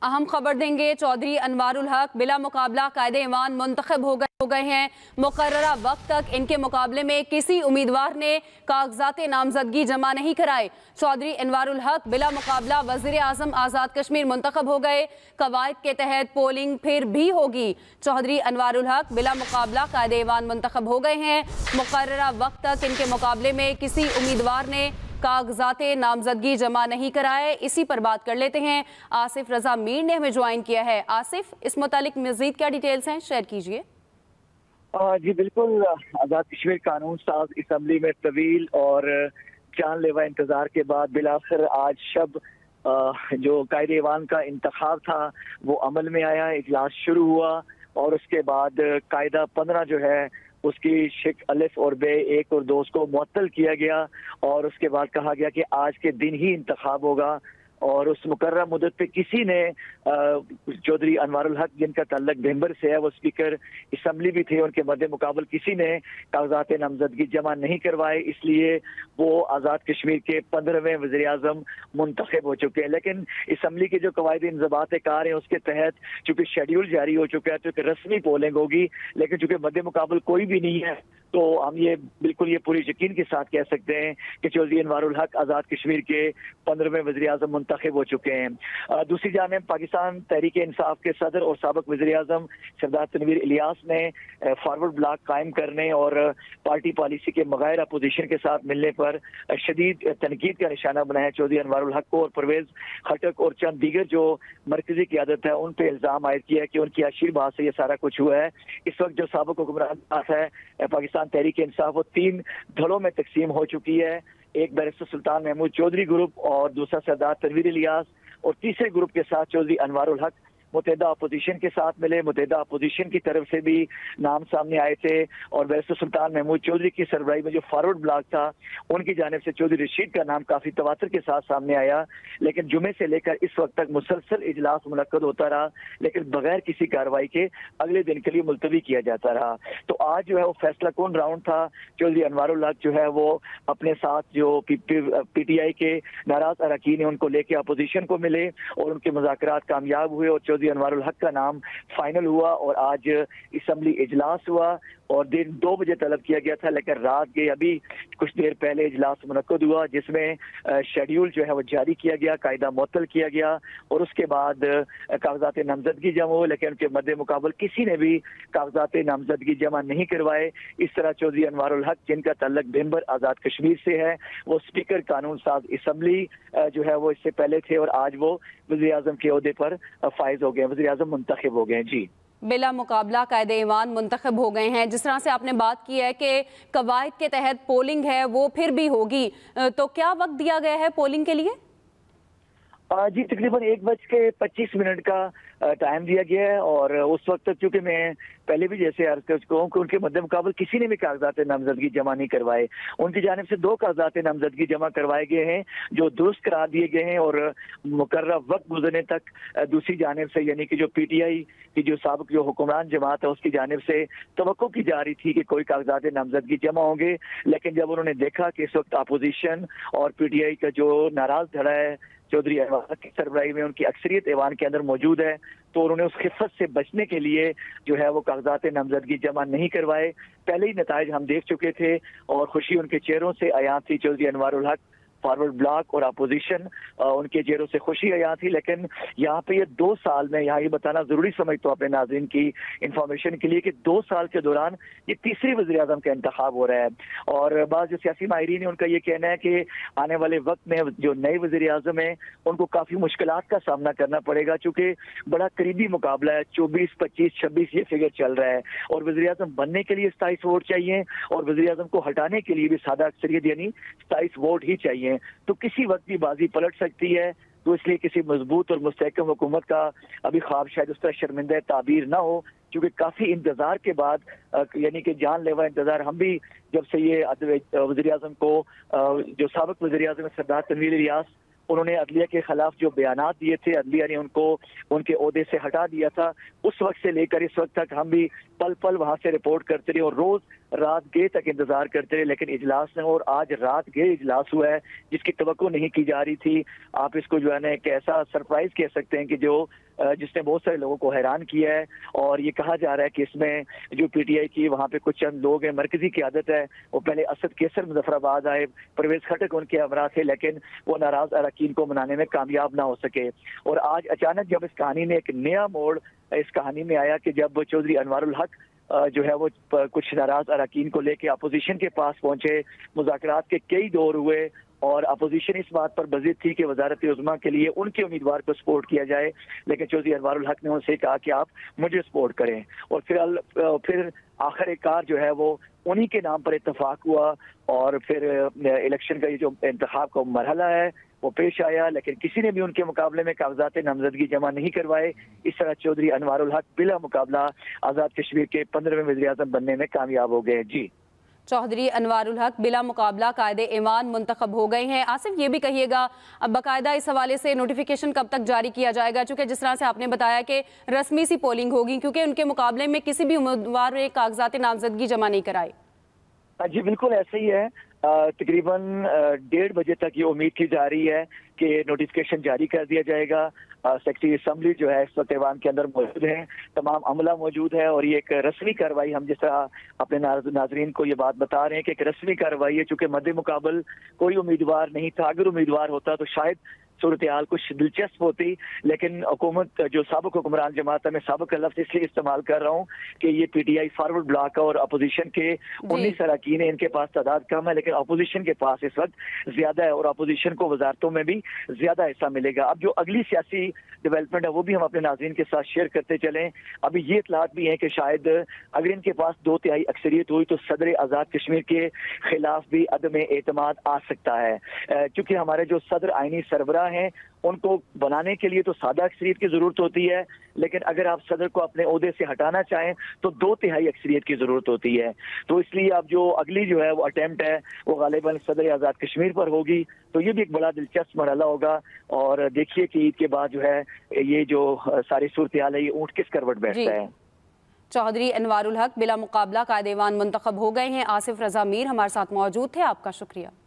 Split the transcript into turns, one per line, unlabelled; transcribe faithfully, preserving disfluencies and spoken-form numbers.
अहम खबर देंगे। चौधरी अनवारुल हक बिला मुकाबला कायदे ईवान मुंतखब हो गए हो गए हैं। मुकर्ररा वक्त तक इनके मुकाबले में किसी उम्मीदवार ने कागजात नामजदगी जमा नहीं कराए। चौधरी अनवारुल हक बिला मुकाबला वज़ीर आज़म आज़ाद कश्मीर मुंतखब हो गए। कवायद के तहत पोलिंग फिर भी होगी। चौधरी अनवारुल हक बिला मुकाबला कायदे ईवान मुंतखब हो गए हैं। मुकर्ररा वक्त तक इनके मुकाबले में किसी उम्मीदवार ने कागजात नामजदगी जमा नहीं कराए। इसी पर बात कर लेते हैं। आसिफ रजा मीर ने हमें ज्वाइन किया है। आसिफ, इस मुतालिक मजीद क्या डिटेल्स हैं, शेयर कीजिए।
जी बिल्कुल, आज़ाद कश्मीर कानून साज असम्बली में तवील और जानलेवा इंतजार के बाद बिलाखिर आज शब जो कायदे ईवान का इंतखाब था वो अमल में आया। इजलास शुरू हुआ और उसके बाद कायदा पंद्रह जो है उसकी शिक अलिफ और बे एक और दो को मुअत्तल किया गया और उसके बाद कहा गया कि आज के दिन ही इंतखाब होगा। और उस मुकर्रर मुद्दत पे किसी ने चौधरी अनवारुल हक जिनका ताल्लुक भेंबर से है, वो स्पीकर असम्बली भी थे, उनके मद्दे मुकाबल किसी ने कागजात नामजदगी जमा नहीं करवाए, इसलिए वो आज़ाद कश्मीर के पंद्रहवें वज़ीर आज़म मुंतखब हो चुके हैं। लेकिन असम्बली के जो कवायद इंज़बात कार हैं उसके तहत चूँकि शेड्यूल जारी हो चुका है तो एक रस्मी पोलिंग होगी, लेकिन चूँकि मद्दे मुकाबल कोई भी नहीं है तो हम ये बिल्कुल ये पूरी यकीन के साथ कह सकते हैं कि चौधरी अनवारुल हक आज़ाद कश्मीर के पंद्रहवें वज़ीर आज़म मुंतखब हो चुके हैं। दूसरी जानिब पाकिस्तान तहरीक इंसाफ के सदर और साबिक वज़ीर आज़म सरदार तनवीर इलियास ने फॉरवर्ड ब्लॉक कायम करने और पार्टी पॉलिसी के बगैर अपोजिशन के साथ मिलने पर शदीद तनकीद का निशाना बनाया चौधरी अनवारुल हक को और परवेज खटक और चंद दीगर जो मरकजी क़यादत है उन पर इल्ज़ाम आयद किया कि उनकी आशीर्वाद से ये सारा कुछ हुआ है। इस वक्त जो साबिक हुक्मरान है पाकिस्तान तहरीक इंसाफ वो तीन धड़ों में तकसीम हो चुकी है। एक बैरिस्टर सुल्तान महमूद चौधरी ग्रुप और दूसरा सरदार तनवीर इलियास और तीसरे ग्रुप के साथ चौधरी अनवारुल हक मुतहदा अपोजिशन के साथ मिले। मुतहदा अपोजिशन की तरफ से भी नाम सामने आए थे और बैरिस्टर सुल्तान महमूद चौधरी की सरबराही में जो फॉरवर्ड ब्लॉक था उनकी जानिब से चौधरी रशीद का नाम काफ़ी तवातर के साथ सामने आया। लेकिन जुमे से लेकर इस वक्त तक मुसलसल इजलास मुनक्कद होता रहा, लेकिन बगैर किसी कार्रवाई के अगले दिन के लिए मुलतवी किया जाता रहा। तो आज जो है वो फैसला कौन राउंड था। चौधरी अनवारुल हक जो है वो अपने साथ जो पी पी टी आई के नाराज अरकान हैं उनको लेके अपोजिशन को मिले और उनके मुज़ाकरात कामयाब हुए और अनवारुल हक का नाम फाइनल हुआ और आज असम्बली इजलास हुआ और दिन दो बजे तलब किया गया था, लेकिन रात के अभी कुछ देर पहले इजलास मुनक्कद हुआ जिसमें शेड्यूल जो है वो जारी किया गया, कायदा मुअत्तल किया गया और उसके बाद कागजात नामजदगी जमा हुए, लेकिन उनके मद्दे मुकाबल किसी ने भी कागजात नामजदगी जमा नहीं करवाए। इस तरह चौधरी अनवारुल हक जिनका ताल्लुक भेंबर आज़ाद कश्मीर से है वो स्पीकर कानून साज असम्बली जो है वो इससे पहले थे और आज वो वज़ीर आज़म के ओहदे पर फाइज हो गए, वज़ीर आज़म मुंतखब हो गए। जी
बिला मुकाबला कायदे ईवान मुंतखब हो गए हैं। जिस तरह से आपने बात की है कि कवायद के तहत पोलिंग है वो फिर भी होगी, तो क्या वक्त दिया गया है पोलिंग के लिए?
जी तकरीबन एक बज के पच्चीस मिनट का टाइम दिया गया है और उस वक्त तक चूँकि मैं पहले भी जैसे अर्ज कर चुका हूँ कि उनके मद्दे मुकाबल किसी ने भी कागजात नामजदगी जमा नहीं करवाए। उनकी जानिब से दो कागजात नामजदगी जमा करवाए गए हैं जो दुरुस्त करार दिए गए हैं और मुकर्रर वक्त गुजरने तक दूसरी जानिब से यानी कि जो पी टी आई की जो साबिक जो हुक्मरान जमात है उसकी जानिब से तवक्को की जा रही थी कि कोई कागजात नामजदगी जमा होंगे, लेकिन जब उन्होंने देखा कि इस वक्त अपोजिशन और पी टी आई का जो नाराज धड़ा है चौधरी अनवारुल हक की सरबराही में उनकी अक्सरियत ऐवान के अंदर मौजूद है तो उन्होंने उस खिफत से बचने के लिए जो है वो कागजात नामजदगी जमा नहीं करवाए। पहले ही नताइज हम देख चुके थे और खुशी उनके चेहरों से आया थी। चौधरी अनवारुल हक फॉरवर्ड ब्लॉक और अपोजिशन उनके चेहरों से खुशी आया थी, लेकिन यहाँ पे ये दो साल में यहाँ ये बताना जरूरी समझता हूँ अपने नाज़रीन की इंफॉर्मेशन के लिए कि दो साल के दौरान ये तीसरी वज़ीर आज़म का इंतखाब हो रहा है और बाद जो सियासी माहिरीन है उनका ये कहना है कि आने वाले वक्त में जो नए वज़ीर आज़म है उनको काफ़ी मुश्किलात का सामना करना पड़ेगा चूँकि बड़ा करीबी मुकाबला है, चौबीस पच्चीस छब्बीस ये फिगर चल रहा है और वज़ीर आज़म बनने के लिए सताईस वोट चाहिए और वज़ीर आज़म को हटाने के लिए भी सादा अक्सरियत यानी सताईस वोट ही चाहिए। तो किसी वक्त भी बाजी पलट सकती है, तो इसलिए किसी मजबूत और मुस्तहकम हुकूमत का अभी ख्वाब शायद उस तरह शर्मिंदा ताबीर ना हो, क्योंकि काफ़ी इंतज़ार के बाद यानी कि जानलेवा इंतज़ार हम भी जब से ये वज़ीर आज़म को जो साबिक वज़ीर आज़म सरदार तनवीर इलियास उन्होंने अदलिया के खिलाफ जो बयानात दिए थे, अदलिया ने उनको उनके ओहदे से हटा दिया था, उस वक्त से लेकर इस वक्त तक हम भी पल पल वहाँ से रिपोर्ट करते रहे और रोज़ रात गए तक इंतजार करते रहे, लेकिन इजलास ने और आज रात गए इजलास हुआ है जिसकी तवक्को नहीं की जा रही थी। आप इसको जो है ना एक ऐसा सरप्राइज कह सकते हैं कि जो जिसने बहुत सारे लोगों को हैरान किया है। और ये कहा जा रहा है कि इसमें जो पी टी आई की वहाँ पे कुछ चंद लोग हैं, मरकजी क़यादत है, वो पहले असद केसर मुजफ्फराबाद आए, परवेज खटक उनके हमरा थे, लेकिन वो नाराज अरकान को मनाने में कामयाब ना हो सके। और आज अचानक जब इस कहानी ने एक नया मोड़ इस कहानी में आया कि जब चौधरी अनवारुल हक जो है वो कुछ नाराज अरकान को लेके अपोजिशन के पास पहुंचे, मुज़ाकरात के कई दौर हुए और अपोजिशन इस बात पर बज़िद थी कि वज़ारत उज़्मा के लिए उनके उम्मीदवार को सपोर्ट किया जाए, लेकिन चौधरी अनवारुल हक ने उनसे कहा कि आप मुझे सपोर्ट करें। और फिर फिर आखिरकार जो है वो उन्हीं के नाम पर इत्तफाक हुआ और फिर इलेक्शन का ये जो इंतखाब का मरहला है वो पेश आया, लेकिन किसी ने भी उनके मुकाबले में कागजात नामजदगी जमा नहीं करवाए। इस तरह चौधरी अनवारुल हक बिला मुकाबला आज़ाद कश्मीर के पंद्रहवें वज़ीर-ए-आज़म बनने में कामयाब हो गए। जी,
चौधरी अनवारुल हक बिला मुकाबला कायदे ईमान मुंतखब हो गए हैं। आसिफ, ये भी कहिएगा अब बाकायदा इस हवाले से नोटिफिकेशन कब तक जारी किया जाएगा, चूँकि जिस तरह से आपने बताया कि रस्मी सी पोलिंग होगी, क्योंकि उनके मुकाबले में किसी भी उम्मीदवार ने कागजात नामजदगी जमा नहीं कराई।
जी बिल्कुल ऐसे ही है। तकरीबन डेढ़ बजे तक ये उम्मीद की जा रही है कि नोटिफिकेशन जारी कर दिया जाएगा। सेक्रेटरी असम्बली जो है इस वक्त ऐवान के अंदर मौजूद है, तमाम अमला मौजूद है और ये एक रस्मी कार्रवाई, हम जिस तरह अपने नाजरीन को ये बात बता रहे हैं कि एक रस्मी कार्रवाई है, चूंकि मद्दे मुकाबल कोई उम्मीदवार नहीं था। अगर उम्मीदवार होता तो शायद सूरत हाल कुछ दिलचस्प होती, लेकिन हुकूमत जो साबिक हुक्मरान जमात है, मैं साबिक का लफ्ज़ इसलिए इस्तेमाल कर रहा हूँ कि ये P T I forward block है और अपोजिशन के उन्नीस अरकान है, इनके पास तादाद कम है, लेकिन अपोजिशन के पास इस वक्त ज्यादा है और अपोजिशन को वजारतों में भी ज्यादा हिस्सा मिलेगा। अब जो अगली सियासी डेवलपमेंट है वो भी हम अपने नाज़रीन के साथ शेयर करते चलें। अभी ये इतलात भी है कि शायद अगर इनके पास दो तिहाई अक्सरियत हुई तो सदर आज़ाद कश्मीर के खिलाफ भी अदम एतमाद आ सकता है, क्योंकि हमारे जो सदर आइनी सरबराह हैं उनको बनाने के लिए तो सादा अक्सरियत की जरूरत होती है, लेकिन अगर आप सदर को अपने ओहदे से हटाना चाहें तो दो तिहाई अक्सरियत की जरूरत होती है। तो इसलिए अब जो अगली जो है वो अटेम्प्ट है वो गालिबन सदर आज़ाद कश्मीर पर होगी, तो ये भी एक बड़ा दिलचस्प मरहला होगा। और देखिए कि ईद के बाद जो है ये जो सारी सूरत हाल है ये ऊँट किस करवट बैठता है।
चौधरी अनवारुल हक बिला मुकाबला कायदे ईमान मुंतखब हो गए हैं। आसिफ रजा मीर हमारे साथ मौजूद थे, आपका शुक्रिया।